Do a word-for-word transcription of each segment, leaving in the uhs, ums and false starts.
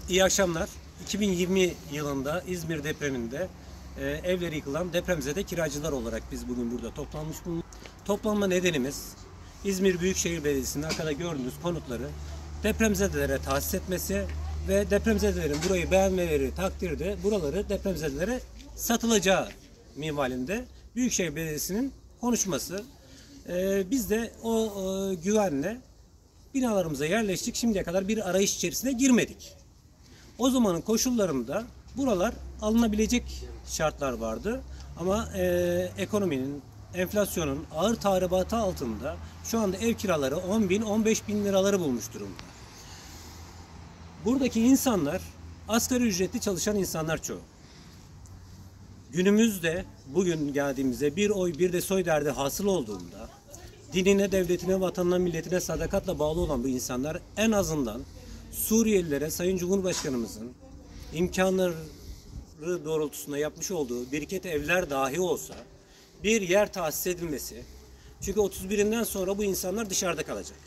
İyi akşamlar. iki bin yirmi yılında İzmir depreminde e, evleri yıkılan depremzede kiracılar olarak biz bugün burada toplanmış bulunuyoruz. Toplanma nedenimiz İzmir Büyükşehir Belediyesi'nin arkada gördüğünüz konutları depremzedelere tahsis etmesi ve depremzedelerin burayı beğenmeleri takdirde buraları depremzedelere satılacağı minvalinde Büyükşehir Belediyesi'nin konuşması. E, biz de o e, güvenle binalarımıza yerleştik. Şimdiye kadar bir arayış içerisine girmedik. O zamanın koşullarında buralar alınabilecek şartlar vardı. Ama e, ekonominin, enflasyonun ağır tahribatı altında şu anda ev kiraları on bin on beş bin liraları bulmuş durumda. Buradaki insanlar asgari ücretli çalışan insanlar çoğu. Günümüzde bugün geldiğimizde bir oy bir de soy derdi hasıl olduğunda dinine, devletine, vatanına, milletine sadakatle bağlı olan bu insanlar en azından Suriyelilere Sayın Cumhurbaşkanımızın imkanları doğrultusunda yapmış olduğu biriket evler dahi olsa bir yer tahsis edilmesi. Çünkü otuz birinden sonra bu insanlar dışarıda kalacak.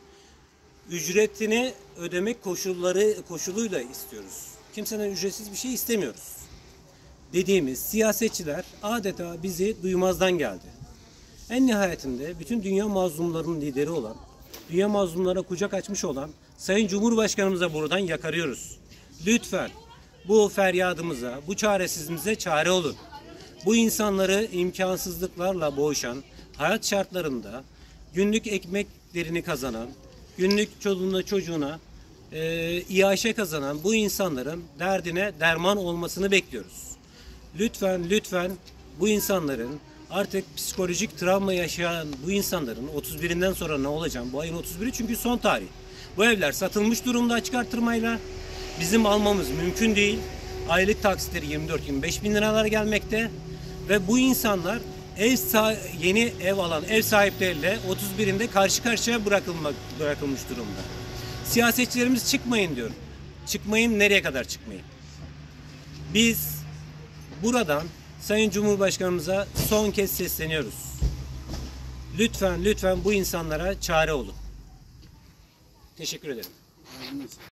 Ücretini ödemek koşulları koşuluyla istiyoruz. Kimseden ücretsiz bir şey istemiyoruz. Dediğimiz siyasetçiler adeta bizi duymazdan geldi. En nihayetinde bütün dünya mazlumlarının lideri olan, dünya mazlumlara kucak açmış olan Sayın Cumhurbaşkanımıza buradan yakarıyoruz. Lütfen bu feryadımıza, bu çaresizliğimize çare olun. Bu insanları imkansızlıklarla boğuşan, hayat şartlarında günlük ekmeklerini kazanan, günlük çoluğuna çocuğuna e, iaşe kazanan bu insanların derdine derman olmasını bekliyoruz. Lütfen, lütfen bu insanların artık psikolojik travma yaşayan bu insanların otuz birinden sonra ne olacak? Bu ayın otuz biri çünkü son tarih. Bu evler satılmış durumda açık artırmayla. Bizim almamız mümkün değil. Aylık taksitleri yirmi dört yirmi beş bin liralar gelmekte. Ve bu insanlar ev yeni ev alan ev sahipleriyle otuz birinde karşı karşıya bırakılmak, bırakılmış durumda. Siyasetçilerimiz çıkmayın diyor. Çıkmayın, nereye kadar çıkmayın? Biz buradan Sayın Cumhurbaşkanımıza son kez sesleniyoruz. Lütfen, lütfen bu insanlara çare olun. Teşekkür ederim.